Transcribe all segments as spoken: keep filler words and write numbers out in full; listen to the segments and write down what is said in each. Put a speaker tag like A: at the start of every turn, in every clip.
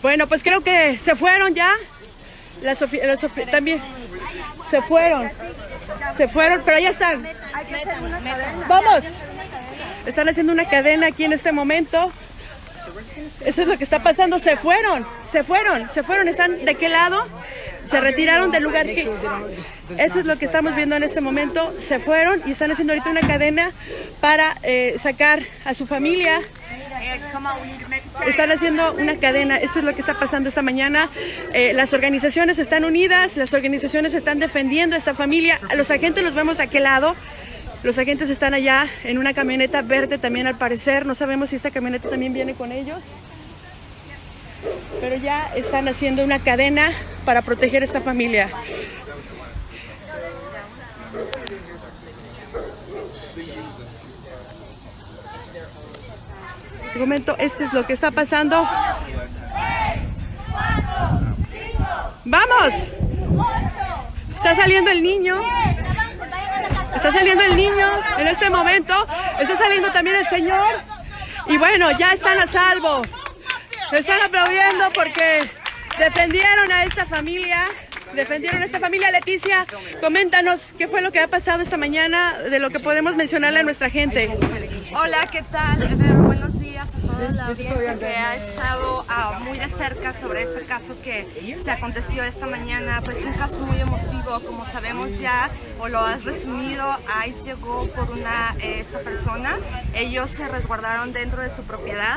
A: Bueno, pues creo que se fueron ya. Las, las también se fueron. Se fueron, pero ya están. Vamos. Están haciendo una cadena aquí en este momento. Eso es lo que está pasando. Se fueron, se fueron, se fueron. ¿Están de qué lado? Se retiraron del lugar que... Eso es lo que estamos viendo en este momento. Se fueron y están haciendo ahorita una cadena para eh, sacar a su familia. Están haciendo una cadena. Esto es lo que está pasando esta mañana. Eh, las organizaciones están unidas, las organizaciones están defendiendo a esta familia. A los agentes los vemos a aquel lado. Los agentes están allá en una camioneta verde también, al parecer. No sabemos si esta camioneta también viene con ellos. Pero ya están haciendo una cadena para proteger a esta familia. En este momento, esto es lo que está pasando. ¡Vamos! Está saliendo el niño. Está saliendo el niño en este momento. Está saliendo también el señor. Y bueno, ya están a salvo. Se están aplaudiendo porque defendieron a esta familia. Defendieron a esta familia. Leticia, coméntanos qué fue lo que ha pasado esta mañana, de lo que podemos mencionarle a nuestra gente.
B: Hola, ¿qué tal? Eh, buenos días a toda la audiencia que ha estado uh, muy de cerca sobre este caso que se aconteció esta mañana. Pues un caso muy emotivo, como sabemos ya, o lo has resumido. ICE llegó por una eh, esta persona. Ellos se resguardaron dentro de su propiedad.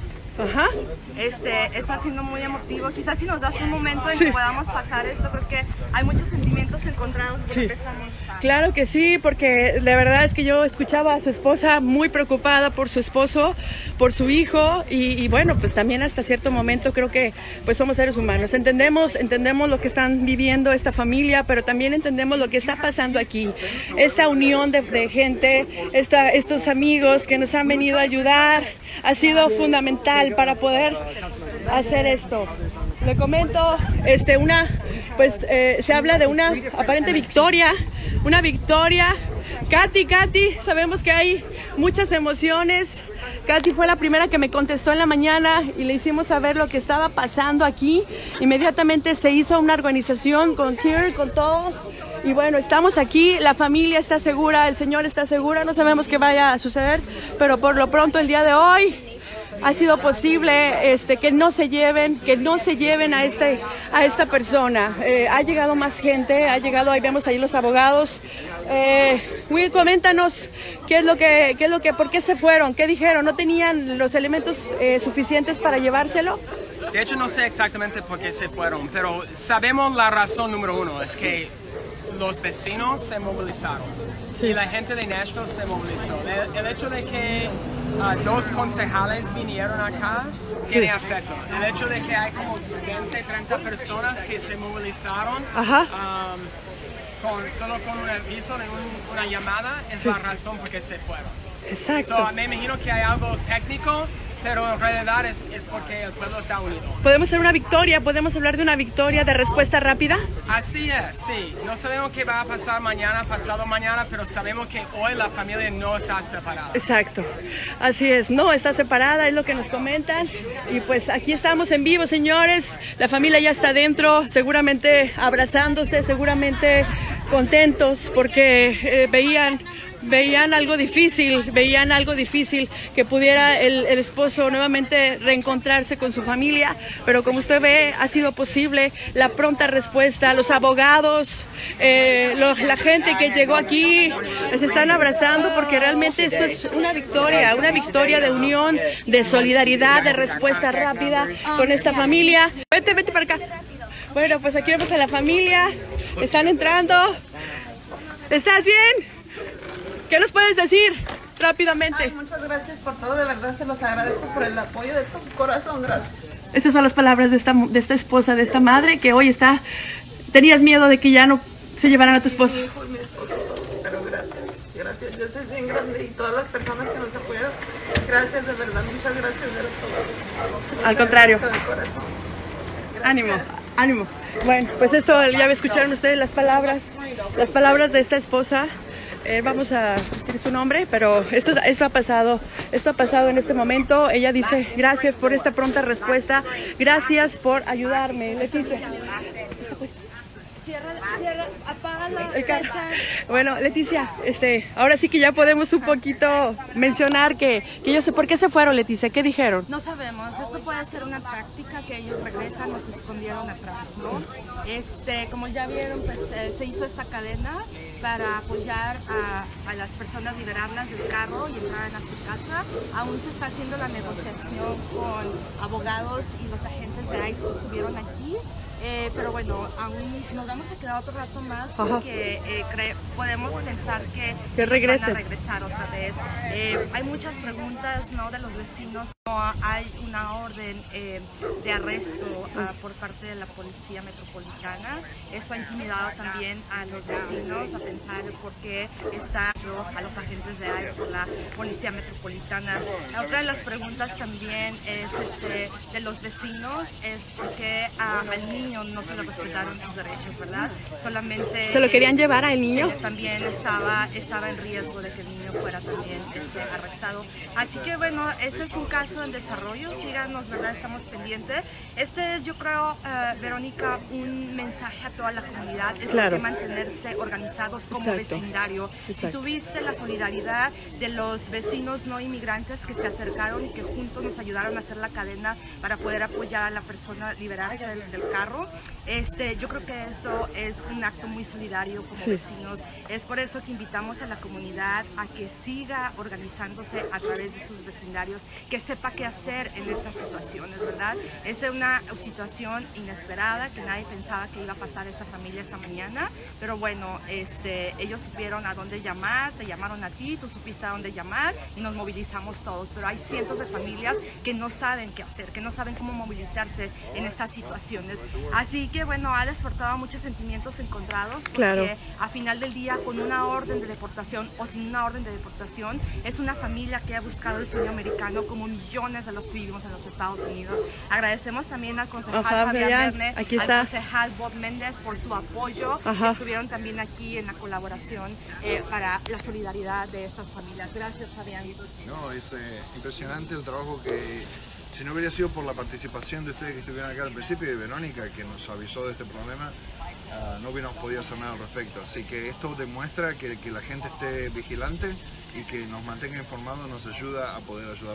A: Ajá.
B: Este, está siendo muy emotivo. Quizás si nos das un momento en que sí podamos pasar esto, creo que hay muchos sentimientos encontrados.
A: Sí. Empezamos a... Claro que sí, porque la verdad es que yo escuchaba a su esposa muy preocupada por su esposo, por su hijo, y, y bueno, pues también hasta cierto momento creo que pues somos seres humanos. Entendemos, entendemos lo que están viviendo esta familia, pero también entendemos lo que está pasando aquí. Esta unión de, de gente, esta, estos amigos que nos han venido a ayudar, ha sido fundamental para poder hacer esto. Le comento, este, una, pues eh, se habla de una aparente victoria, una victoria. Katy, Katy, sabemos que hay muchas emociones. Katy fue la primera que me contestó en la mañana y le hicimos saber lo que estaba pasando aquí. Inmediatamente se hizo una organización con Tier, con todos. Y bueno, estamos aquí, la familia está segura, el Señor está segura, no sabemos qué vaya a suceder, pero por lo pronto el día de hoy ha sido posible este, que no se lleven, que no se lleven a, este, a esta persona. Eh, ha llegado más gente, ha llegado, ahí vemos ahí los abogados. Eh, Will, coméntanos qué es lo que, qué es lo que, por qué se fueron, qué dijeron, ¿no tenían los elementos eh, suficientes para llevárselo?
C: De hecho, no sé exactamente por qué se fueron, pero sabemos la razón número uno, es que los vecinos se movilizaron. Sí. Y la gente de Nashville se movilizó. El, el hecho de que uh, dos concejales vinieron acá sí tiene efecto. El hecho de que hay como veinte, treinta personas que se movilizaron um, con, solo con un aviso, de un, una llamada, es sí la razón por qué se fueron.
A: Exacto.
C: So, me imagino que hay algo técnico, pero en realidad es, es porque el pueblo está unido.
A: ¿Podemos hacer una victoria? ¿Podemos hablar de una victoria de respuesta rápida?
C: Así es, sí. No sabemos qué va a pasar mañana, pasado mañana, pero sabemos que hoy la familia no está separada.
A: Exacto. Así es, no está separada, es lo que nos comentan. Y pues aquí estamos en vivo, señores. La familia ya está dentro, seguramente abrazándose, seguramente contentos porque eh, veían... Veían algo difícil, veían algo difícil que pudiera el, el esposo nuevamente reencontrarse con su familia, pero como usted ve, ha sido posible la pronta respuesta. Los abogados, eh, los, la gente que llegó aquí, se están abrazando porque realmente esto es una victoria, una victoria de unión, de solidaridad, de respuesta rápida con esta familia. Vete, vete para acá. Bueno, pues aquí vemos a la familia, están entrando. ¿Estás bien? ¿Qué nos puedes decir rápidamente?
D: Ay, muchas gracias por todo, de verdad se los agradezco por el apoyo de tu corazón, gracias.
A: Estas son las palabras de esta, de esta esposa, de esta madre que hoy está... Tenías miedo de que ya no se llevaran a tu esposo.
D: Mi hijo y mi esposo, pero gracias, gracias, Dios es bien grande y todas las personas que nos apoyaron, gracias de verdad, muchas gracias de todo.
A: Al contrario.
D: De corazón.
A: Ánimo, ánimo. Bueno, pues esto ya escucharon ustedes las palabras, las palabras de esta esposa. eh, vamos a decir su nombre, pero esto, esto ha pasado, esto ha pasado en este momento. Ella dice, gracias por esta pronta respuesta, gracias por ayudarme. Leticia.
B: Cierra, cierra, apaga la
A: El carro. Bueno, Leticia, este, ahora sí que ya podemos un poquito mencionar que, que yo sé por qué se fueron, Leticia, ¿qué dijeron?
B: No sabemos, esto puede ser una táctica que ellos regresan o se escondieron atrás, ¿no? Este, como ya vieron, pues eh, se hizo esta cadena para apoyar a, a las personas, liberarlas del carro y entrar a su casa. Aún se está haciendo la negociación con abogados y los agentes de ICE que estuvieron aquí. Eh, pero bueno, aún nos vamos a quedar otro rato más porque eh, cre podemos pensar que,
A: que regresen.
B: van a regresar otra vez. Eh, hay muchas preguntas, ¿no?, de los vecinos. No hay una orden eh, de arresto uh, por parte de la Policía Metropolitana. Eso ha intimidado también a los vecinos a pensar por qué está a los agentes de ICE por la Policía Metropolitana. La otra de las preguntas también es este, de los vecinos es por qué a, al niño no se le respetaron sus derechos, ¿verdad? Solamente...
A: ¿Se lo querían llevar al niño?
B: Sí, también estaba, estaba en riesgo de que el niño fuera también este, arrestado. Así que bueno, este es un caso en desarrollo, síganos, ¿verdad? Estamos pendientes. Este es, yo creo, uh, Verónica, un mensaje a toda la comunidad, es
A: claro.
B: de mantenerse organizados como
A: Exacto.
B: vecindario.
A: Exacto.
B: Si tuviste la solidaridad de los vecinos no inmigrantes que se acercaron y que juntos nos ayudaron a hacer la cadena para poder apoyar a la persona, liberarse del, del carro, este, yo creo que esto es un acto muy solidario como sí. vecinos. Es por eso que invitamos a la comunidad a que siga organizándose a través de sus vecindarios, que sepa qué hacer en estas situaciones, ¿verdad? Es una situación inesperada que nadie pensaba que iba a pasar a esta familia esta mañana, pero bueno, este, ellos supieron a dónde llamar, te llamaron a ti, tú supiste a dónde llamar y nos movilizamos todos, pero hay cientos de familias que no saben qué hacer, que no saben cómo movilizarse en estas situaciones. Así que bueno, ha despertado muchos sentimientos encontrados porque
A: claro.
B: a final del día, con una orden de deportación o sin una orden de deportación, es una familia que ha buscado el sueño americano como millones de los que vivimos en los Estados Unidos. Agradecemos también al concejal
A: Ajá,
B: Fabián Verne,
A: aquí
B: al
A: está.
B: concejal Bob Méndez por su apoyo,
A: Ajá.
B: que estuvieron también aquí en la colaboración eh, para la solidaridad de estas familias. Gracias, Fabián.
E: No, es eh, impresionante el trabajo que, si no hubiera sido por la participación de ustedes que estuvieron acá al principio y de Verónica, que nos avisó de este problema, uh, no hubiéramos podido hacer nada al respecto. Así que esto demuestra que, que la gente esté vigilante y que nos mantenga informados nos ayuda a poder ayudar.